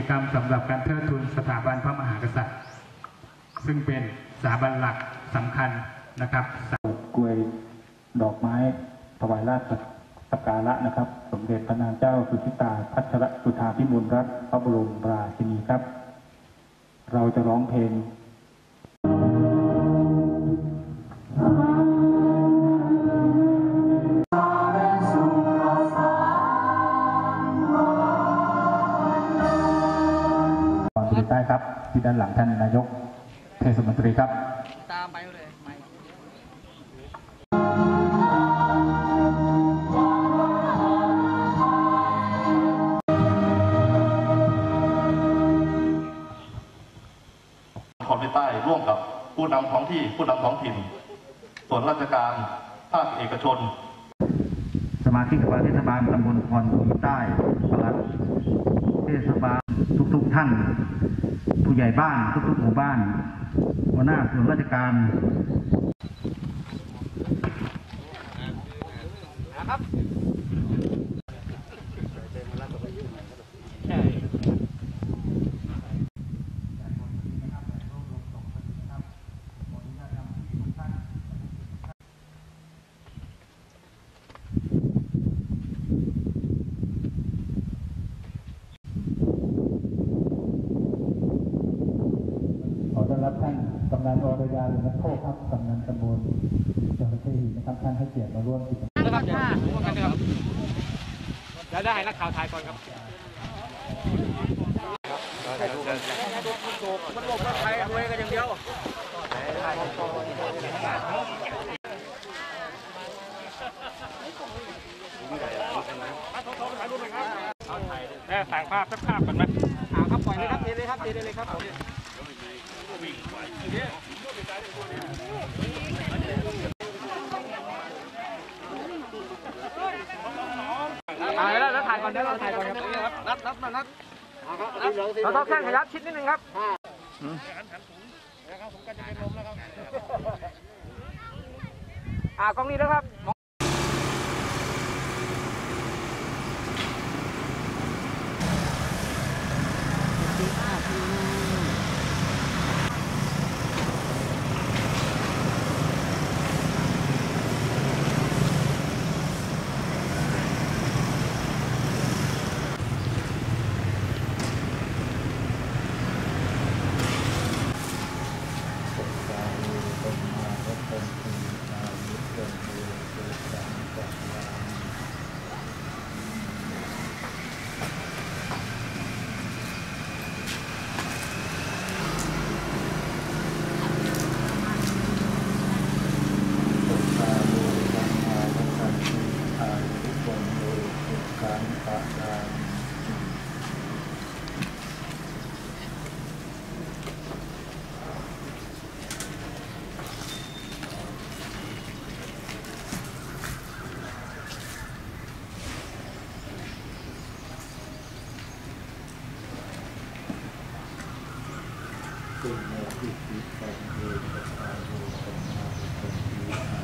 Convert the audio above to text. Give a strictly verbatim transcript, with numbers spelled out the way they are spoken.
กรรมสำหรับการเทิดทูนสถาบันพระมหากษัตริย์ซึ่งเป็นสถาบันหลักสำคัญนะครับกล้วยดอกไม้ถวายราชสักการะนะครับสมเด็จพระนางเจ้าสุทิตาพัชรสุธาพิมลรัตน์พระบรมราชินีครับเราจะร้องเพลงได้ครับที่ด้านหลังท่านนายกเทศมนตรีครับตามไปเลยนครใต้ร่วมกับผู้นำท้องที่ผู้นำท้องถิ่นส่วนราชการภาคเอกชนสมาชิกสภาเทศบาลตำบลนครใต้ปลัดเทศบาลทุกๆท่านผู้ใหญ่บ้านทุกๆหมู่บ้านหัวหน้าส่วนราชการนะครับขอต้อนรับท่านกำนันอรยาหรือนักโทษครับกำนันตำบลจอมเทหีนะครับท่านให้เกียรติมาร่วมกิจกรรมนะครับอย่าร่วมกันนะครับจะได้นักข่าวถ่ายก่อนครับมันบอกว่าใครรวยกันอย่างเดียวแม่ถ่ายภาพสักภาพกันไหมเอาครับปล่อยเลยครับเทเลยครับเทเลยครับถ่ายแล้วแล้วถ่ายก่อนเดี๋ยวเราถ่ายก่อนครับนัดนัดมานัดเราต้องสร้างขยับชิดนิดนึงครับอ่ากล้องนี้นะครับคุณ